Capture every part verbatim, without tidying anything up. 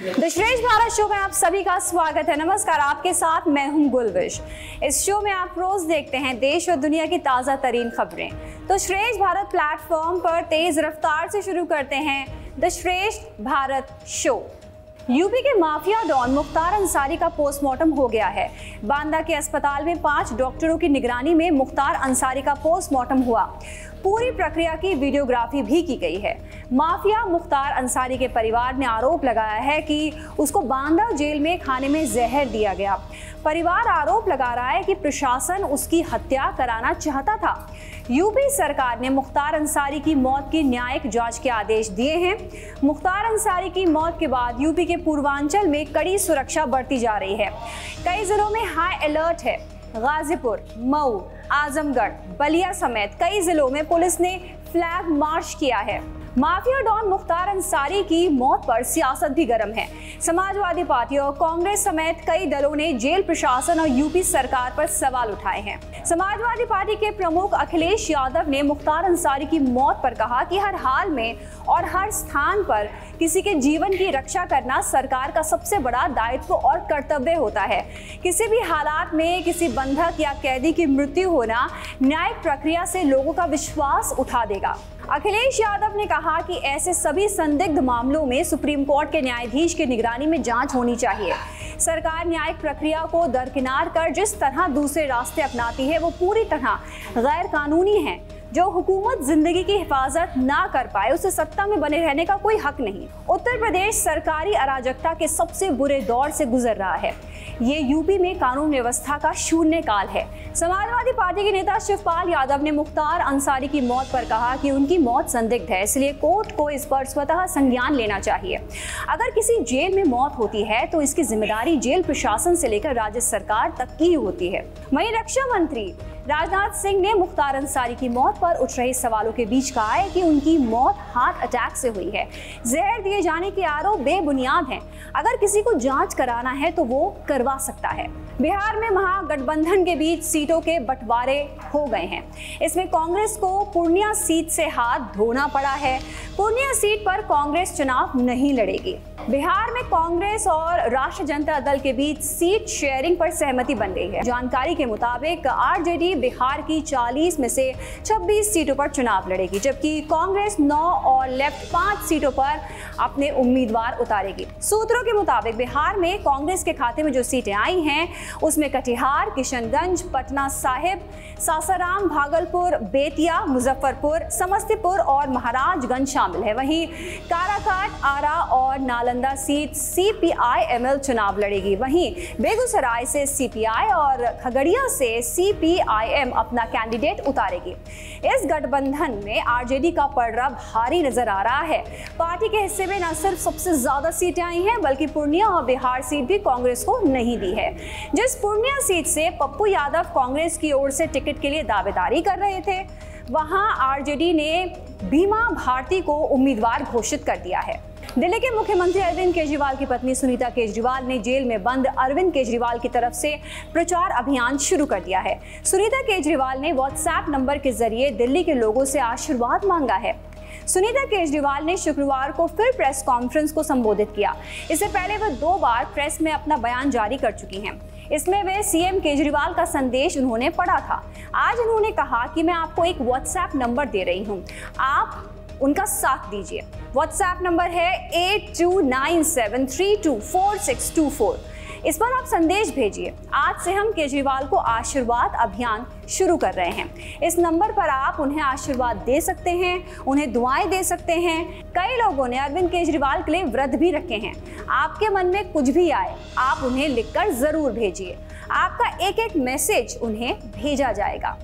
The Shreshth Bharat show में आप सभी का स्वागत है। नमस्कार, आपके साथ मैं हूं गुलविश। इस शो में आप रोज देखते हैं देश और दुनिया की ताज़ा तरीन खबरें। तो श्रेष्ठ भारत प्लेटफॉर्म पर तेज रफ्तार से शुरू करते हैं the Shreshth Bharat show. UP के माफिया डॉन मुख्तार अंसारी का पोस्टमार्टम हो गया है। बांदा के अस्पताल में पांच डॉक्टरों की निगरानी में मुख्तार अंसारी का पोस्टमार्टम हुआ। पूरी प्रक्रिया की वीडियोग्राफी भी की गई है। माफिया मुख्तार अंसारी के परिवार ने आरोप लगाया है कि उसको बांदा जेल में खाने में जहर दिया गया। परिवार आरोप लगा रहा है कि प्रशासन उसकी हत्या कराना चाहता था। यूपी सरकार ने मुख्तार अंसारी की मौत की न्यायिक जांच के आदेश दिए हैं। मुख्तार अंसारी की मौत के बाद यूपी के पूर्वांचल में कड़ी सुरक्षा बढ़ती जा रही है। कई जिलों में हाई अलर्ट है। गाजीपुर, मऊ, आजमगढ़, बलिया समेत कई जिलों में पुलिस ने फ्लैग मार्च किया है। माफिया डॉन मुख्तार अंसारी की मौत पर सियासत भी गर्म है। समाजवादी पार्टी और कांग्रेस समेत कई दलों ने जेल प्रशासन और यूपी सरकार पर सवाल उठाए हैं। समाजवादी पार्टी के प्रमुख अखिलेश यादव ने मुख्तार अंसारी की मौत पर कहा कि हर हाल में और हर स्थान पर किसी के जीवन की रक्षा करना सरकार का सबसे बड़ा दायित्व और कर्तव्य होता है। किसी भी हालात में किसी बंधक या कैदी की मृत्यु होना न्यायिक प्रक्रिया से लोगों का विश्वास उठा देगा। अखिलेश यादव ने कहा कि ऐसे सभी संदिग्ध मामलों में सुप्रीम कोर्ट के न्यायाधीश की निगरानी में जांच होनी चाहिए। सरकार न्यायिक प्रक्रिया को दरकिनार कर जिस तरह दूसरे रास्ते अपनाती है वो पूरी तरह गैर कानूनी है। जो हुकूमत जिंदगी की हिफाजत ना कर पाए उसे सत्ता में बने रहने का कोई हक नहीं। उत्तर प्रदेश सरकारी अराजकता के सबसे बुरे दौर से गुजर रहा है। ये यूपी में कानून व्यवस्था का शून्य काल है। समाजवादी पार्टी के नेता शिवपाल यादव ने मुख्तार अंसारी की मौत पर कहा कि उनकी मौत संदिग्ध है, इसलिए कोर्ट को इस पर स्वतः संज्ञान लेना चाहिए। अगर किसी जेल में मौत होती है तो इसकी जिम्मेदारी जेल प्रशासन से लेकर राज्य सरकार तक की होती है। वहीं रक्षा मंत्री राजनाथ सिंह ने मुख्तार अंसारी की मौत पर उठ रहे सवालों के बीच कहा है कि उनकी मौत हार्ट अटैक से हुई है। जहर दिए जाने के आरोप बेबुनियाद हैं। अगर किसी को जांच कराना है तो वो करवा सकता है। बिहार में महागठबंधन के बीच सीटों के बंटवारे हो गए हैं। इसमें कांग्रेस को पूर्णिया सीट से हाथ धोना पड़ा है। पूर्णिया सीट पर कांग्रेस चुनाव नहीं लड़ेगी। बिहार में कांग्रेस और राष्ट्रीय जनता दल के बीच सीट शेयरिंग पर सहमति बन गई है। जानकारी के मुताबिक आरजेडी बिहार की चालीस में से छब्बीस सीटों पर चुनाव लड़ेगी, जबकि कांग्रेस नौ और लेफ्ट पांच सीटों पर अपने उम्मीदवार उतारेगी। सूत्रों के मुताबिक बिहार में कांग्रेस के खाते में जो सीटें आई हैं उसमें कटिहार, किशनगंज, पटना साहिब, सासाराम, भागलपुर, बेतिया, मुजफ्फरपुर, समस्तीपुर और महाराजगंज शामिल है। वहीं काराकाट, आरा और नालंदा सीट सीपीआई-एमएल चुनाव लड़ेगी। वहीं बेगूसराय से सीपीआई और खगड़िया से सीपीआई-एम अपना कैंडिडेट उतारेगी। इस गठबंधन में आरजेडी का पलड़ा भारी नजर आ रहा है। पार्टी के हिस्से में न सिर्फ सबसे ज्यादा सीटें आई हैं बल्कि पूर्णिया और बिहार सीट भी कांग्रेस को नहीं दी है। जिस पूर्णिया सीट से पप्पू यादव कांग्रेस की ओर से टिकट के लिए दावेदारी कर रहे थे, वहां आरजेडी ने भीमा भारती को उम्मीदवार घोषित कर दिया है। दिल्ली के मुख्यमंत्री अरविंद केजरीवाल की पत्नी सुनीता केजरीवाल ने जेल में बंद अरविंद केजरीवाल की तरफ से प्रचार अभियान शुरू कर दिया है। सुनीता केजरीवाल ने व्हाट्सएप नंबर के जरिए दिल्ली के लोगों से आशीर्वाद मांगा है। सुनीता केजरीवाल ने शुक्रवार को फिर प्रेस कॉन्फ्रेंस को संबोधित किया। इससे पहले वह दो बार प्रेस में अपना बयान जारी कर चुकी हैं। इसमें वे सीएम केजरीवाल का संदेश उन्होंने पढ़ा था। आज उन्होंने कहा कि मैं आपको एक व्हाट्सएप नंबर दे रही हूं, आप उनका साथ दीजिए। व्हाट्सएप नंबर है eight two nine seven three two four six two four. इस पर आप संदेश भेजिए। आज से हम केजरीवाल को आशीर्वाद अभियान शुरू कर रहे हैं। इस नंबर पर आप उन्हें आशीर्वाद दे सकते हैं, उन्हें दुआएं दे सकते हैं। कई लोगों ने अरविंद केजरीवाल के लिए व्रत भी रखे हैं। आपके मन में कुछ भी आए, आप उन्हें लिखकर जरूर भेजिए। आपका एक एक मैसेज उन्हें भेजा जाएगा।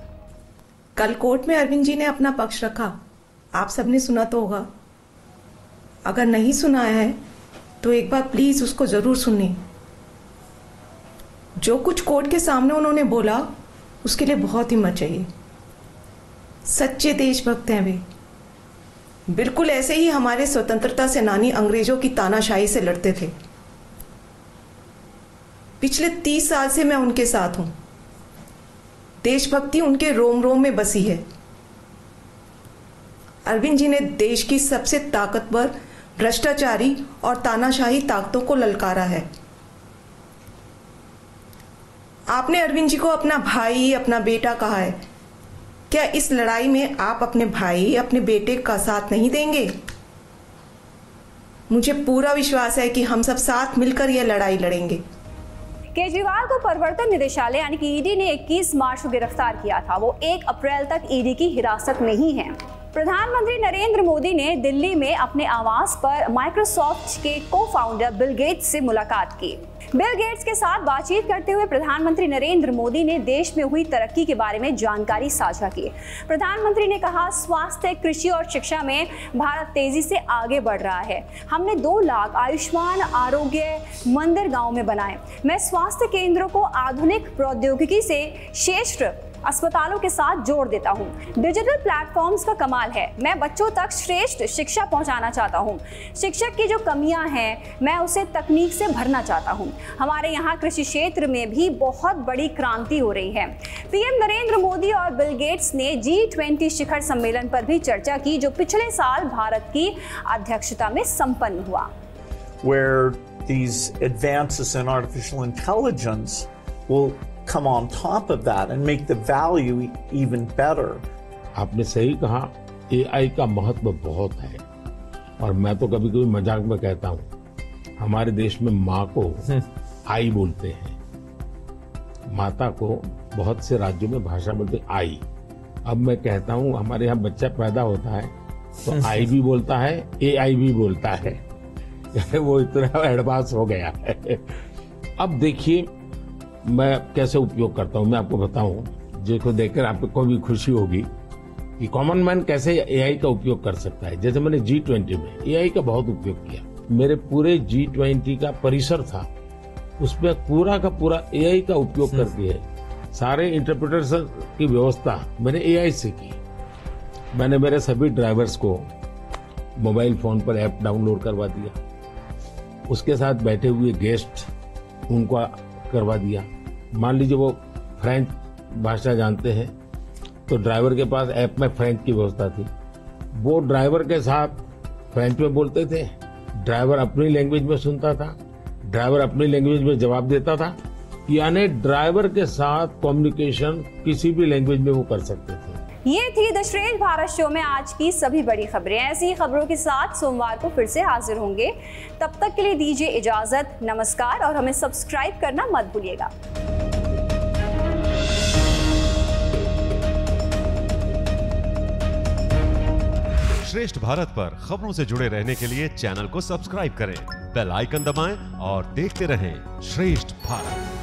कल कोर्ट में अरविंद जी ने अपना पक्ष रखा, आप सबने सुना तो होगा। अगर नहीं सुना है तो एक बार प्लीज उसको जरूर सुनिए। जो कुछ कोर्ट के सामने उन्होंने बोला उसके लिए बहुत हिम्मत चाहिए। सच्चे देशभक्त हैं वे। बिल्कुल ऐसे ही हमारे स्वतंत्रता सेनानी अंग्रेजों की तानाशाही से लड़ते थे। पिछले तीस साल से मैं उनके साथ हूं। देशभक्ति उनके रोम रोम में बसी है। अरविंद जी ने देश की सबसे ताकतवर भ्रष्टाचारी और तानाशाही ताकतों को ललकारा है। आपने अरविंद जी को अपना भाई, अपना बेटा कहा है। क्या इस लड़ाई में आप अपने भाई, अपने बेटे का साथ नहीं देंगे? मुझे पूरा विश्वास है कि हम सब साथ मिलकर यह लड़ाई लड़ेंगे। केजरीवाल को प्रवर्तन निदेशालय यानी कि ईडी ने इक्कीस मार्च को गिरफ्तार किया था। वो एक अप्रैल तक ईडी की हिरासत में ही हैं। प्रधानमंत्री नरेंद्र मोदी ने दिल्ली में अपने आवास पर माइक्रोसॉफ्ट के को फाउंडर बिल गेट्स से मुलाकात की। बिल गेट्स के साथ बातचीत करते हुए प्रधानमंत्री नरेंद्र मोदी ने देश में हुई तरक्की के बारे में जानकारी साझा की। प्रधानमंत्री ने कहा, स्वास्थ्य, कृषि और शिक्षा में भारत तेजी से आगे बढ़ रहा है। हमने दो लाख आयुष्मान आरोग्य मंदिर गांव में बनाए। मैं स्वास्थ्य केंद्रों को आधुनिक प्रौद्योगिकी से श्रेष्ठ अस्पतालों के साथ जोड़ देता हूं। डिजिटल प्लेटफॉर्म्स का कमाल है। मैं बच्चों तक श्रेष्ठ शिक्षा पहुंचाना चाहता हूं। शिक्षक की जो कमियां हैं, मैं उसे तकनीक से भरना चाहता हूं। हमारे यहाँ कृषि क्षेत्र में भी बहुत बड़ी क्रांति हो रही है। पीएम नरेंद्र मोदी और बिल गेट्स ने जी ट्वेंटी शिखर सम्मेलन पर भी चर्चा की, जो पिछले साल भारत की अध्यक्षता में संपन्न हुआ। Where these advances in artificial intelligence will come on top of that and make the value even better. आपने सही कहा, एआई का महत्व बहुत है। और मैं तो कभी कभी मजाक में कहता हूँ, हमारे देश में माँ को आई बोलते हैं, माता को बहुत से राज्यों में भाषा बोलते आई। अब मैं कहता हूँ, हमारे यहाँ बच्चा पैदा होता है तो आई भी बोलता है, एआई भी बोलता है। वो इतना एडवांस हो गया है। अब देखिए मैं कैसे उपयोग करता हूं, मैं आपको बताऊं, जिसको देखकर आपको भी खुशी होगी कि कॉमन मैन कैसे एआई का उपयोग कर सकता है। जैसे मैंने जी ट्वेंटी में एआई का बहुत उपयोग किया। मेरे पूरे जी ट्वेंटी का परिसर था, उसमें पूरा का पूरा एआई का उपयोग करके सारे इंटरप्रिटेशन की व्यवस्था मैंने एआई से की। मैंने मेरे सभी ड्राइवर्स को मोबाइल फोन पर ऐप डाउनलोड करवा दिया, उसके साथ बैठे हुए गेस्ट उनको करवा दिया। मान लीजिए वो फ्रेंच भाषा जानते हैं तो ड्राइवर के पास ऐप में फ्रेंच की व्यवस्था थी, वो ड्राइवर के साथ फ्रेंच में बोलते थे, ड्राइवर अपनी लैंग्वेज में सुनता था, ड्राइवर अपनी लैंग्वेज में जवाब देता था। यानी ड्राइवर के साथ कम्युनिकेशन किसी भी लैंग्वेज में वो कर सकते थे। ये थी द श्रेष्ठ भारत शो में आज की सभी बड़ी खबरें। ऐसी ही खबरों के साथ सोमवार को फिर से हाजिर होंगे। तब तक के लिए दीजिए इजाजत, नमस्कार, और हमें सब्सक्राइब करना मत भूलिएगा। श्रेष्ठ भारत पर खबरों से जुड़े रहने के लिए चैनल को सब्सक्राइब करें, बेल आइकन दबाएं और देखते रहें श्रेष्ठ भारत।